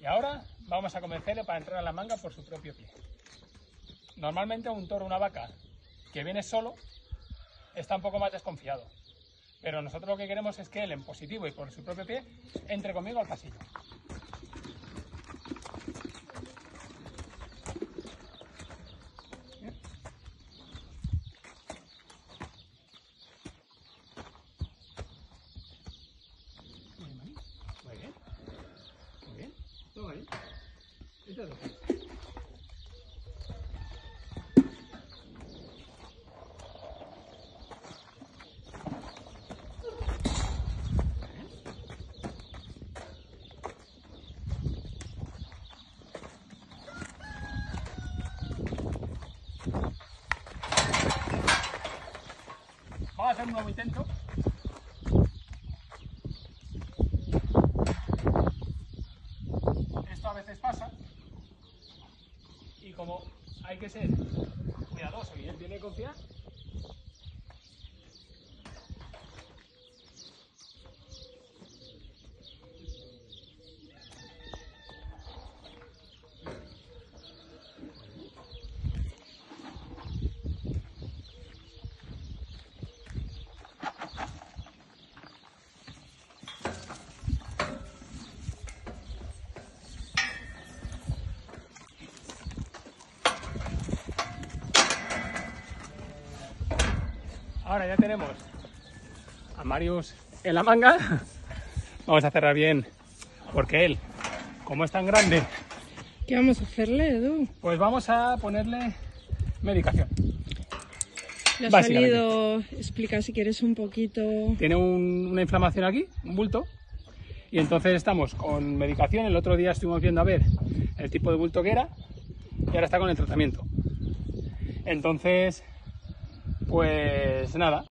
ahora vamos a convencerle para entrar a la manga por su propio pie. Normalmente un toro o una vaca que viene solo está un poco más desconfiado, pero nosotros lo que queremos es que él en positivo y por su propio pie entre conmigo al pasillo. Muy bien, muy bien, todo ahí. Vamos a hacer un nuevo intento. Esto a veces pasa y como hay que ser cuidadoso y él tiene que confiar, ahora ya tenemos a Marius en la manga. Vamos a cerrar bien porque él, como es tan grande, ¿Qué vamos a hacerle, Edu? pues vamos a ponerle medicación. Le ha Básicamente. salido, explica si quieres un poquito. Tiene una inflamación aquí, un bulto, y entonces estamos con medicación. El otro día estuvimos viendo a ver el tipo de bulto que era y ahora está con el tratamiento. Entonces, pues nada.